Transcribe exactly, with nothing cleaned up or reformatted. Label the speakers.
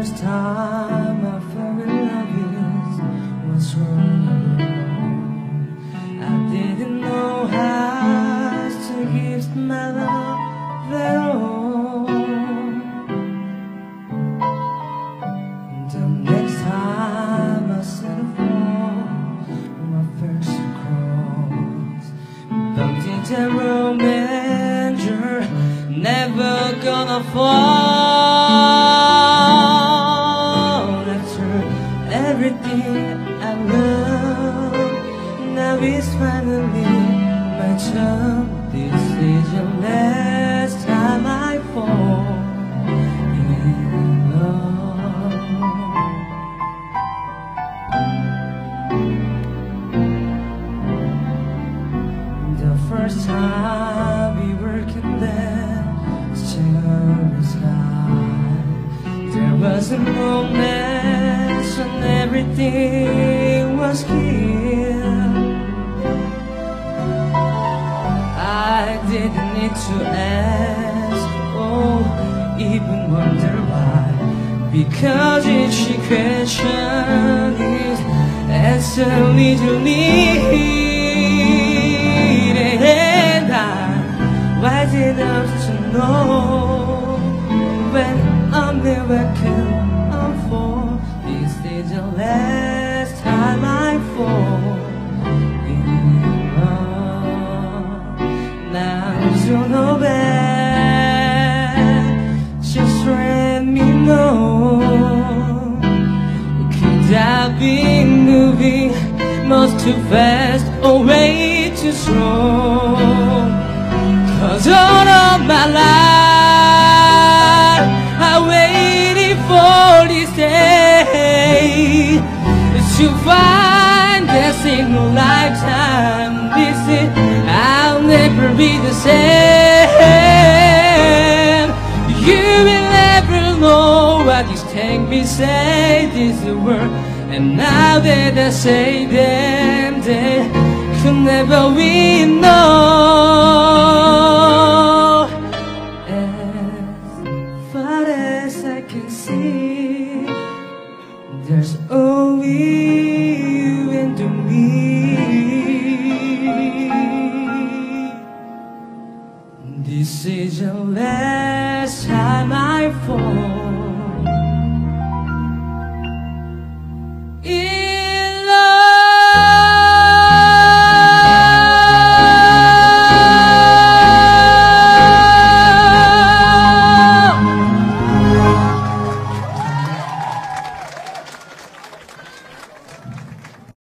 Speaker 1: first time I fell in love is was wrong. I didn't know how to give my love at all. The next time I set a fall, my first cross bumped into romance, you're never gonna fall. After everything I love, now it's finally my turn. This is the last time I fall in love. The first time we were connected, starry sky, there was a moment when everything was clear. I didn't need to ask, oh, even wonder why, because each question is answered literally. And I wise enough to know when I'm never can afford. This is the last time I fall in love. Now you're no bad, just let me know. Could I be moving much too fast or way too strong? Cause all of my life I waited for this day to find that single lifetime. This is, I'll never be the same. You will never know what these things me say. This is the word, and now that I say them, they could never we know. As far as I can see, there's only you and me. This is your last